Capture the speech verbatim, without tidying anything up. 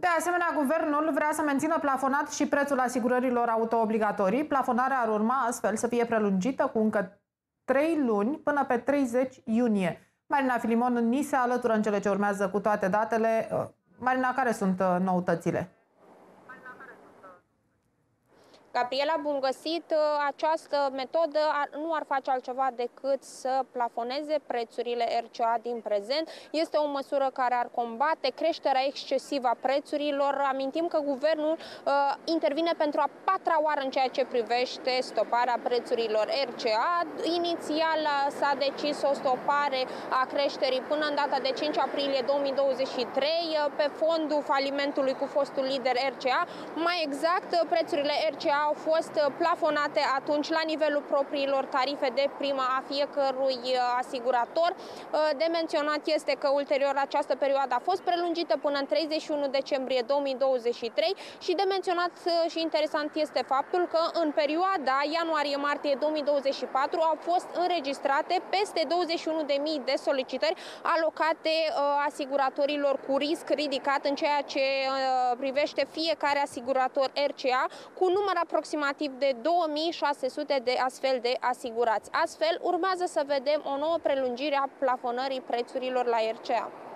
De asemenea, guvernul vrea să mențină plafonat și prețul asigurărilor auto obligatorii. Plafonarea ar urma astfel să fie prelungită cu încă trei luni până pe treizeci iunie. Marina Filimon ni se alătură în cele ce urmează cu toate datele. Marina, care sunt noutățile? Gabriela, bun găsit! Această metodă nu ar face altceva decât să plafoneze prețurile R C A din prezent. Este o măsură care ar combate creșterea excesivă a prețurilor. Amintim că guvernul uh, intervine pentru a patra oară în ceea ce privește stoparea prețurilor R C A. Inițial s-a decis o stopare a creșterii până în data de cinci aprilie două mii douăzeci și trei pe fondul falimentului cu fostul lider R C A. Mai exact, prețurile R C A au fost plafonate atunci la nivelul propriilor tarife de primă a fiecărui asigurator. De menționat este că ulterior această perioadă a fost prelungită până în treizeci și unu decembrie două mii douăzeci și trei și de menționat și interesant este faptul că în perioada ianuarie-martie două mii douăzeci și patru au fost înregistrate peste douăzeci și unu de mii de solicitări alocate asiguratorilor cu risc ridicat în ceea ce privește fiecare asigurator R C A, cu număr aproximativ de două mii șase sute de astfel de asigurați. Astfel, urmează să vedem o nouă prelungire a plafonării prețurilor la R C A.